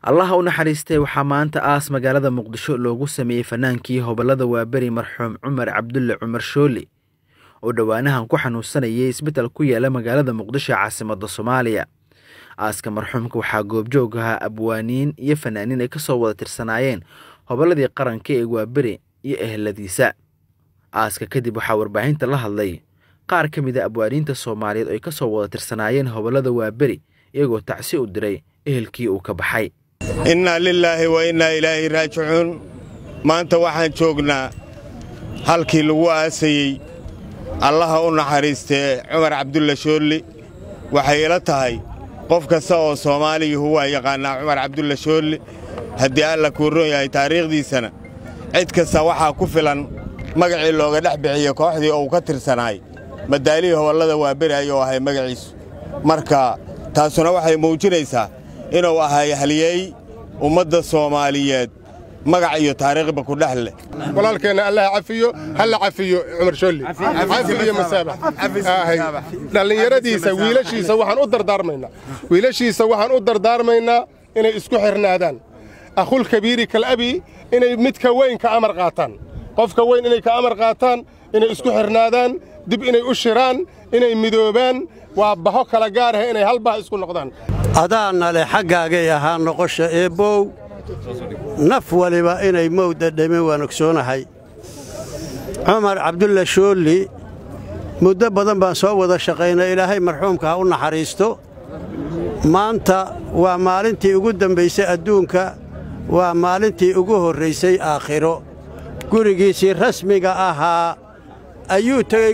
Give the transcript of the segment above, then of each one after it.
Allah u naxariistay waxaa maanta aas magaalada Muqdisho loogu sameeyay fanaankii hobalada Waaberi marxuum Cumar Cabdulle Cumar Shooli oo dhawaanahan ku xanuunsanayay isbitaal ku yaala magaalada Muqdisho caasimadda Soomaaliya. Aaska marxuumka waxaa goobjoog ahaa abwaaniin iyo fanaaniin ay ka soo wada tirsanaayeen hobaladii qaranka ee Waaberi iyo eheladiisa. Aaska kadib waxaa warbaahinta la hadlay qaar ka mid ah abwaaniinta Soomaaliyeed oo ay ka soo wada tirsanaayeen hobalada Waaberi iyagoo tacsi u diray ehelkii uu ka baxay. إنا لله وإنا إليه راجعون maanta waxaan joognaa halkii lagu aasayay Allah u naxariistay Cumar Cabdulle Shooli waxay ila tahay qof kasta oo Soomaali huwa yaqaan Cumar Cabdulle Shooli hadii alla ku roon yahay taariikhdiisana cid kasta waxa ku filan magacii looga dhaxbiciyo kooxdii oo ka tirsanay madaalihi hawlada Waaberi ayuu ahay magaciisu marka taasuna waxay muujinaysaa inuu ahay haliyay ummadda Soomaaliyeed magac iyo taariikhba ku dhaxle walaalkeena Allah cafiyo hal cafiyo Cumar Shooli cafiyo masaabax dhalinyaradiisa wiilashiisa waxaan u dardaarmaynaa inay isku xirnaadaan akhul kabiiri kal abi inay midka weyn ka amar qaataan qofka weyn inay ka amar qaataan inay isku xirnaadaan dib inay u shiraan inay midoobaan waa baho kala gaar ah inay halba isku noqdaan adaana le xaggaaga ahaa noqosha eebow naf waliba inay mowda dhamin waan ogsoonahay Cumar Cabdulle Shooli muddo badan baan soo wada shaqaynay ilaahay marxuumka ha u naxariisto maanta waa maalintii ugu dambaysay adduunka waa maalintii ugu horraysay aakhiro gurigiisii rasmiga ahaa ayuu tagay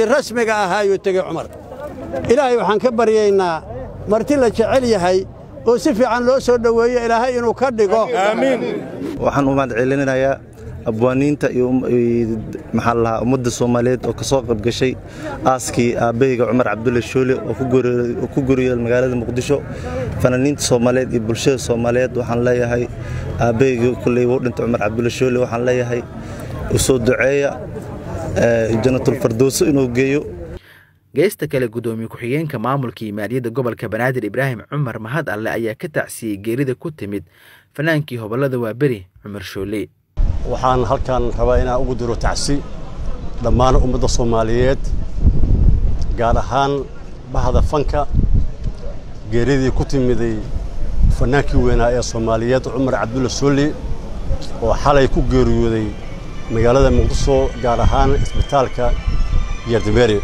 Cumar ilaahay waxaan ka baryaynaa marti la jecel yahay oo si fiican loo soo dhaweeyo ilaahay inuu ka dhigo amiin waxaan u mahadcelinayaa abwaaniinta iyo ummadda Soomaaliyeed oo ka soo qayb gashay aaskii aabbayga Cumar Cabdulle Shooli oo ku guriyay magaalada Muqdisho fanaaniinta Soomaaliyeed iyo bulshada Soomaaliyeed waxaan leeyahay aabbayga kulay uu dhintay Cumar Cabdulle Shooli waxaan leeyahay u soo duceeya jannatul firdaws inuu geeyo. Geesta kale gudoomiye ku-xigeenka maamulka maaliyadda gobolka Banaadir Ibraahim Cumar Mahad Alle ayaa ka tacsiyay geerida ku timid fanaankii hobalada Waaberi Cumar Shooli. waxaan halkan rabaa inaan ugu diro tacsi dhammaan ummadda Soomaaliyeed gaar ahaan bahda fanka geeridii ku timiday fanaankii weynaa ee Soomaaliyeed Cumar Cabdulle Shooli oo xalay ku geeriyooday magaalada Muqdisho gaar ahaan isbitaalka Yardimeri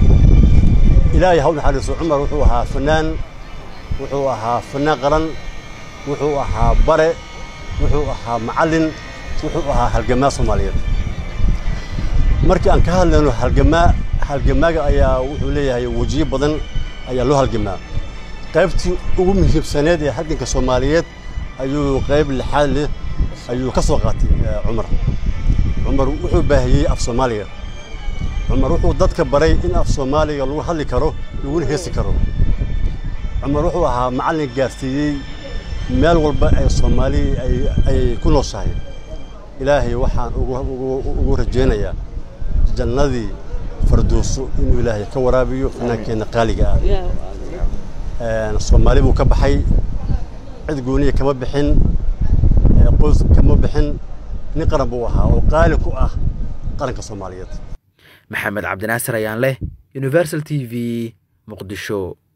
ilaahay ha u naxariisto Cumar wuxuu ahaa fanaan qaran wuxuu ahaa bare wuxuu ahaa macallin wuxuu ahaa halgamaa Soomaaliyeed markii aan ka hadlayno halgamaaga ayaa wuxuu leeyahay wajiyo badan ayaa loo halgamaa qaybtii ugu muhiimsaneed ee halganka Soomaaliyeed ayuu qayb lixaad leh ayuu ka soo qaatay Cumar wuxuu baahiyay af Soomaaliya Cumar wuxuu dadka baray in af Soomaaliga lagu hadli karo lagu heesi karo Cumar wuxuu ahaa macallin gaarsiiyay meel walba ay Soomaali ay ku nooshahay ilaahay waxaan ugu rajeynayaa jannadii firdaws inuu ilaahay ka waraabiyo fanaankeenna qaaliga ah Soomaali buu ka baxay cid gooniye kama bixin qoys kama bixin nin qaran buu ahaa oo qaali ku ah qaranka Soomaaliyeed. Maxamed Cabdinaasir ayaan leh Universal TV Muqdisho.